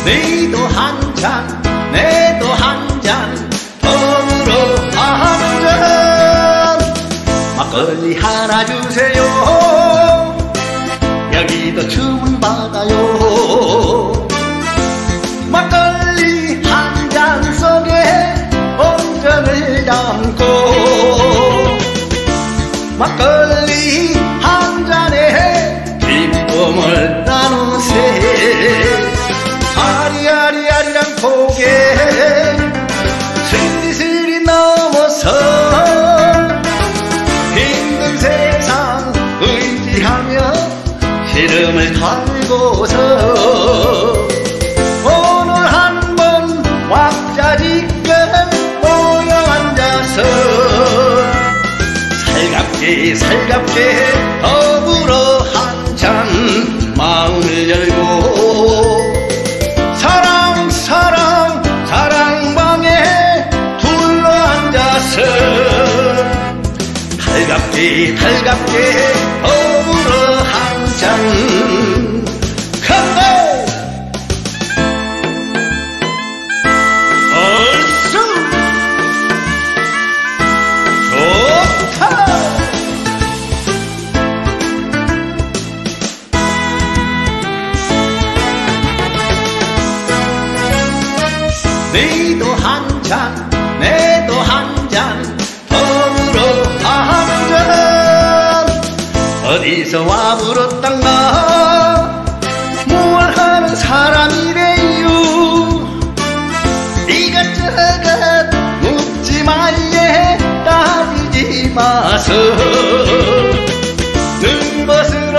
너희도 한 잔, 내도 한 잔, 더불어 한 잔. 막걸리 하나 주세요. 여기도 주문 받아요. 막걸리 한 잔 속에 온정을 담고, 막걸리 한 잔에 기쁨을 나누세. 아리아리아리랑 고개 스리스리 넘어서 힘든 세상 의지하며 시름을 털고서 오늘 한번 왁자지껄 모여 앉아서 살갑게 살갑게 더불어 한잔 마음을 열고, 사랑 사랑 사랑방에 둘러앉아서 달갑게 달갑게 더불어 한잔 간다. 얼쑤 좋다. 너희도 한 잔, 내도 한 잔, 더불어 한 잔. 어디서 와불었단가 뭘 하는 사람이래요. 이것저것 묻지 말래 따지지 마서 는 것으로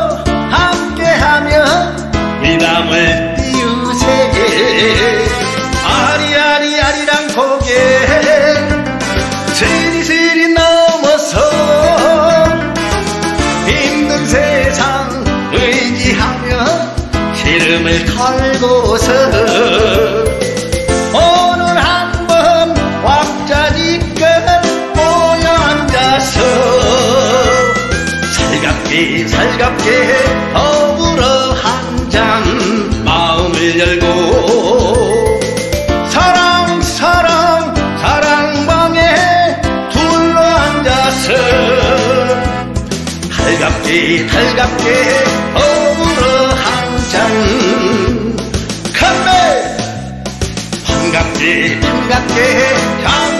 함께하며 미담을 띄우세. 아리아리아리랑 고개 스리스리 넘어서 힘든 세상 의지하며 시름을 털고서 오늘 한번 왁자지껄 모여 앉아서 살갑게 살갑게 더불어 한잔 마음을 열고, 사랑 사랑 사랑방에 둘러앉아서 달갑게 달갑게 더불어 한잔 간다. 반갑게 반갑게